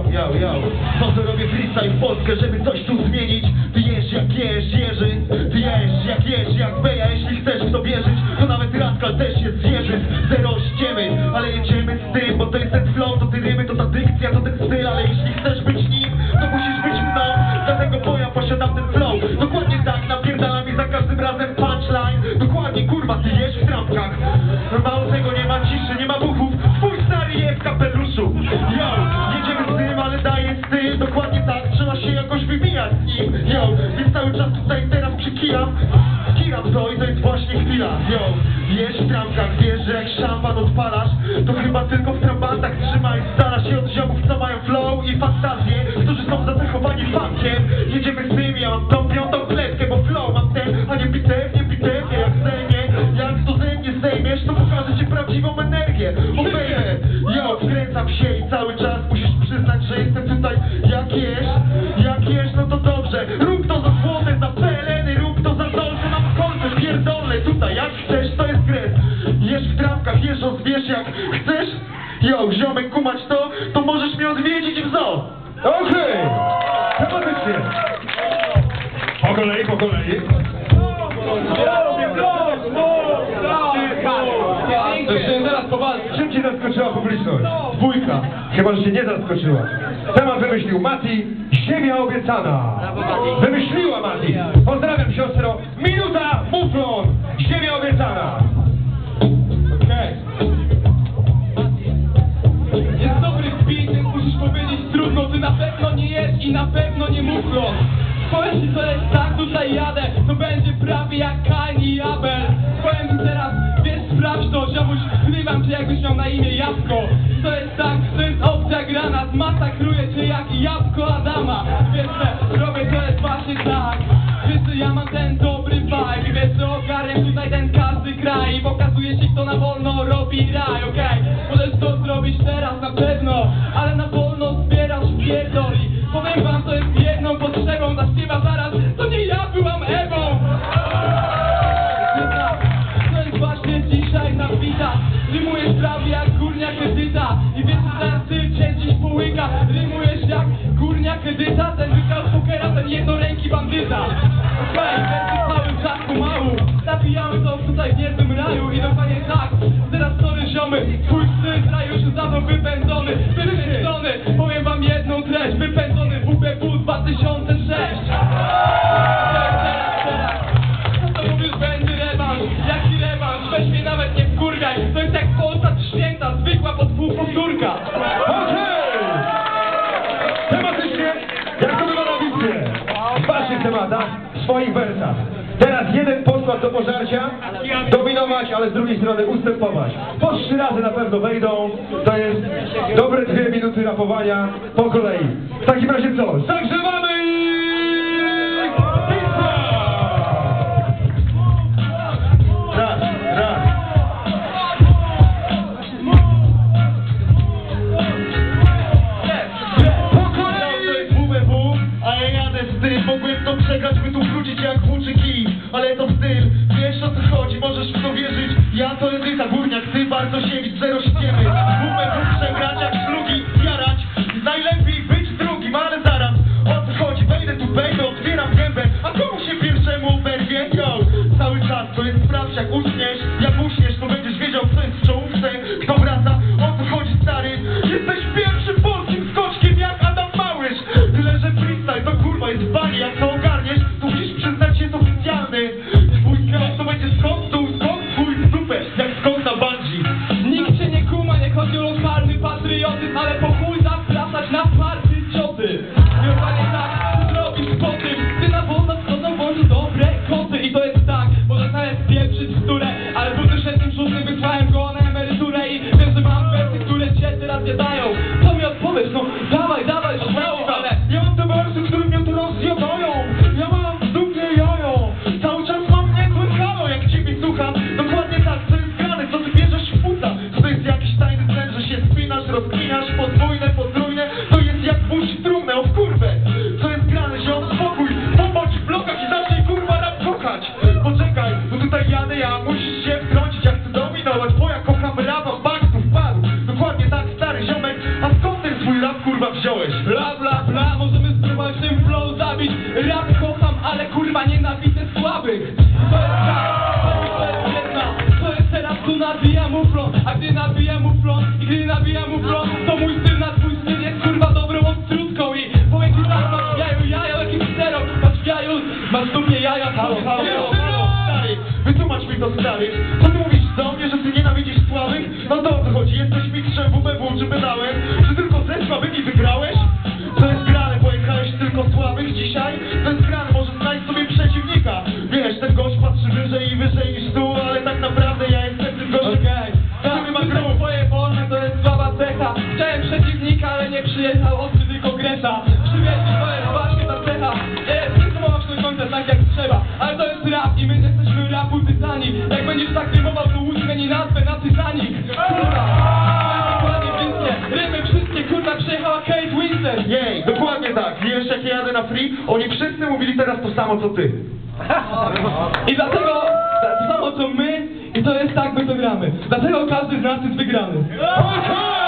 Po co robię freestyle w Polskę, żeby coś tu zmienić? Ty jesz jak jesz, Jerzy. Ty jesz jak jesz, jak Beja. Jeśli chcesz w to wierzyć, to nawet Radkal też jest zwierzyn. Zero ściemy, ale jedziemy z tym, bo to jest ten flow, to ty rymy, to ta dykcja, to ten styl. Ale jeśli chcesz być nim, to musisz być mną. Dlatego bo ja posiadam ten flow. Dokładnie tak, napierdala mi za każdym razem punchline. Dokładnie, kurwa, ty jesz w trampkach. Mało tego, nie ma ciszy, nie ma buchów. Twój stary jest w kapeluszu. Yo, jedziemy z tym, ale daje styl. Dokładnie tak, trzeba się jakoś wybijać z nim. Yo, więc cały czas tutaj teraz przykijam. Kiram to i to jest właśnie chwila. Yo, jesz w trampkach, wiesz, że jak szampan odpalasz, to chyba tylko w trabantach trzymaj. Stara się od ziomów, co mają flow i fantazję, którzy są zacechowani funkiem. Jedziemy z tym, ja mam tą piątą kletkę, bo flow mam ten, a nie bitewnie, jak zejmie. Jak to ze mnie zejmiesz, to pokażę ci prawdziwą energię. Obejmę, yo, wkręcam się i cały czas musisz przyznać, że jestem tutaj. Jak jesz, no to dobrze. Rób to za złote, za peleny, rób to za dolce, mam kolce, pierdolę tutaj. Jak chcesz, to jest kres. Jesz w trawkach, jesz rozbierz jak chcesz. Yo, ziomek, kumać to możesz mnie odwiedzić w zoo. Okej, tematycznie. Po kolei. Teraz powalczę. Czym cię zaskoczyła publiczność? Dwójka. Chyba, że cię nie zaskoczyła. Temat wymyślił Mati, Ziemia obiecana. Wymyśliła Mati. Pozdrawiam siostro. Minuta, muflon, Ziemia obiecana. Okej. Jest dobry beat, więc musisz powiedzieć trudno. Ty na pewno nie jesz i na pewno nie muflon. Powiem ci, co jest tak, tutaj jadę. To będzie prawie jak Kain i Abel. Powiem ci teraz, wiesz, sprawdź to. Ziomuś, zrywam cię, jakbyś miał na imię Jabłko. To jest tak, to jest opcja grana. Zmasakruję cię jak jabłko Adama. Wiesz, że robię, to jest właśnie tak. Wiesz, że ja mam ten dobry vibe. Wiesz, że ogarniam tutaj ten każdy kraj. I pokazuję ci, kto na wolno robi raj, okej? Możesz to zrobić teraz na pewno, ale na wolno zbierasz pierdoli. Powiem wam, to jest jedną potrzebą. Zaśpiewa zaraz, to nie ja byłam Ewą. To jest właśnie dzisiaj na bita. Rymujesz prawie jak górniak Edyta. I wiesz, że teraz ty cię dziś połyka. Rymujesz jak górniak Edyta. Ten wygrał z pokera, ten jednoręki bandyta. Okej, wersy cały czas pomału. Zabijamy to tutaj w jednym raju. I dokładnie tak, teraz sorry ziomy. Twój styl raju już dawno wypędzony. Wypędzony, powiem wam jedną treść. Wypędzony WBW 2006. Teraz. Co to mówisz, będzie rewanż? Jaki rewanż? Weź mnie nawet nie wkurwiaj. To jest jak Polsat święta, zwykła powtórka. Okej! Tematycznie, jak to bywa na bitwie? W waszych tematach, w swoich wersach. Teraz jeden podkład do pożarcia, dominować, ale z drugiej strony ustępować. Po 3 razy na pewno wejdą, to jest dobre 2 minuty rapowania po kolei. W takim razie co? Zagrzewamy i... pizza! Raz. Po kolei to jest WBW, a ja jadę z tym. Mogłem to przegrać, by tu wrócić jak włóczyki. Ale to styl, wiesz o co chodzi, możesz w to wierzyć. Ja to Edyta, górniak, ty Bartosiewicz, zero ściemy. WBW przegrać jak szlugi, jarać. Najlepiej być drugim, ale zaraz. O co chodzi, wejdę tu, otwieram gębę. A komu się pierwszemu oberwie? Yo, cały czas to jest sprawdź jak uśniesz, to będziesz wiedział kto jest w czołówce, kto wraca. O co chodzi, stary, jesteś pierwszym polskim skoczkiem jak Adam Małysz. Tyle, że freestyle to kurwa jest w bani. Jak to ogarniesz, to musisz przyznać, jest oficjalny. Twój skok to będzie skok, twój w dupę, jak skok na bungee. Nikt cię nie kuma, nie chodzi o lokalny patriotyzm, ale po chuj zapraszać na party cioty. Dokładnie tak, zrobisz po tym. Ty na wolno wchodzą bądź dobre koty. I to jest tak, może nawet pieprzyć w które, ale w 2006 wysłałem go na emeryturę. I wiem, że mam wersy, które cię teraz nie dają. Co mi odpowiesz? No dawaj, śmiało, ale Ja mam te wersy, które mnie tu rozjadają. Ja mam w dupie jajo. Cały czas mam niezłe halo, jak ciebie słucham. Dokładnie tak, co jest grane, co ty bierzesz w puta. To jest jakiś tajny cel, że się spinasz, rozkminiasz. Podwójne, potrójne, to jest jak puść trumnę, o kurwę. Co jest grane, ziom, spokój. Pobądź w blokach i zacznij kurwa rap kochać. Poczekaj, bo tutaj jadę ja, musisz się wtrącić. Ja chcę dominować, bo ja kocham rapa, w bank tu wpadł. Dokładnie tak, stary ziomek, Jesteś mistrzem WBW czy pedałem? Czy tylko ze słabymi wygrałeś? To jest grane, pojechałeś tylko słabych dzisiaj? To jest grane, może znajdź sobie przeciwnika. Wiesz, ten gość patrzy wyżej i wyżej niż tu, ale tak naprawdę ja jestem tym gościem, Okej, który ma tak, grą. twoje wolne to jest słaba cecha. Chciałem przeciwnika, ale nie przyjechał ostry, tylko Greta. Przywieźli, to jest właśnie ta cecha. Nie rymować do końca tak jak trzeba. Ale to jest rap i my jesteśmy rapu tytani. Jak będziesz tak rymował, to łódź zmieni nazwę na Titanic. Kurwa, dokładnie wszystkie rymy, wszystkie, kurwa, przyjechała Kate Winslet. Jej, dokładnie tak. Wiesz, jak ja jadę na free? Oni wszyscy mówili teraz to samo, co ty. I dlatego to samo co my i to jest tak, my to gramy. Dlatego każdy z nas jest wygrany. Okej!